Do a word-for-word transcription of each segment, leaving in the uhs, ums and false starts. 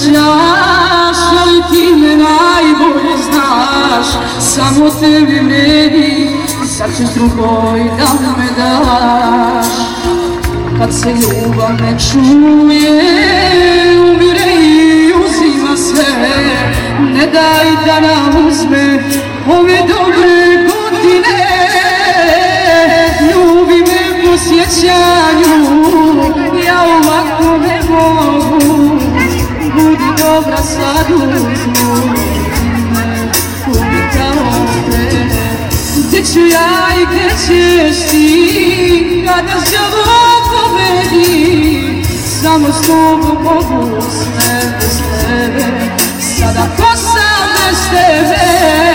znaš, ali ti me najbolje znaš. Samo tebi vredi, sad ćeš drugoj da me daš. Kad se ljubav ne čuje, umire i uzima sve. Ne daj da nam uzme ove dobre godine. Ljubi me po sjećanju, ja ovako ne mogu. Budi dobra sad uzmu me, budi kao te. Gdje ću ja i gdje ćeš ti, kada žavom pobedi. Samo s tobom mogu sve bez tebe, sada ko sam bez tebe.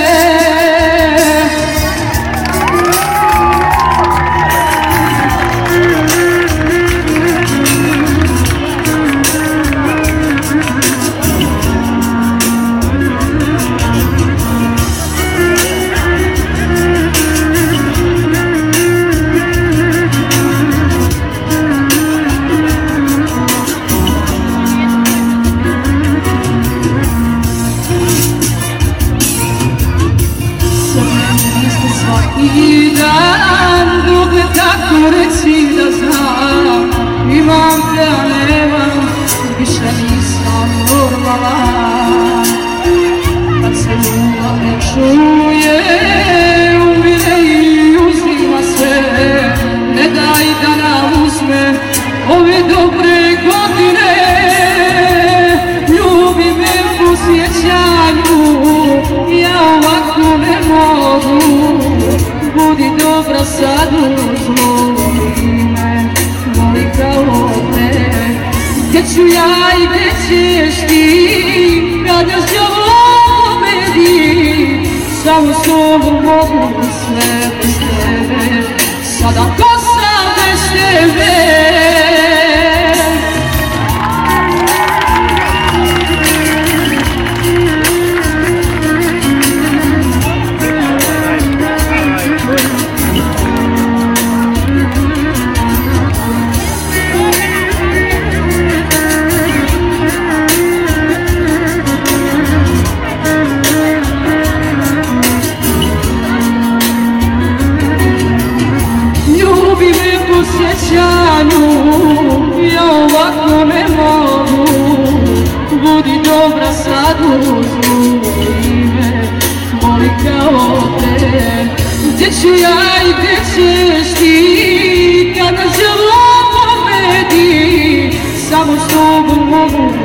I dan dok me tako reci da znam, imam te a nemam, više nisam normalan. Kad se ljubav ne čuje, umire i uzima sve. Ne daj da nam uzme ove dobre godine. Ljubi me po sjećanju, ja ovako ne mogu. Budi dobra sad uzmoli me, moli kao te. Gdje ću ja i gdje ćeš ti, kada žavom pobedi. Samo s tobom mogu sve bez tebe, sada ko sam bez tebe. Ja ovako ne mogu, budi dobra sad uzmoli me, moli kao te. Gdje ću ja i gdje ćeš ti, kada žavom pobedi. Samo s tobom mogu